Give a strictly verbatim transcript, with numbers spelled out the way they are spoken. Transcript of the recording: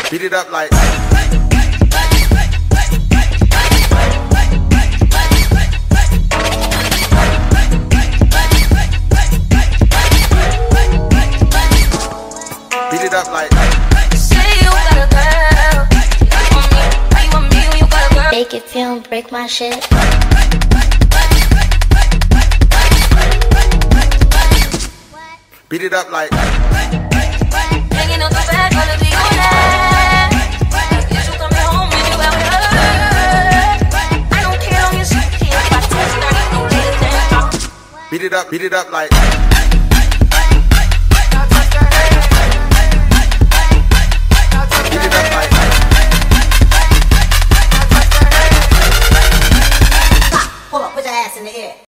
Beat it up like. Beat it up like. Say you got a girl. You want me? You want me when you got a girl? Make it feel, break my shit. Beat it up like. Hanging out the back, gonna be on that. Is you coming home when you out here? I don't care on your shit. If I touch thirty, don't get it down. Beat it up, beat it up like. Beat it up like. Hold up, put your ass in the air.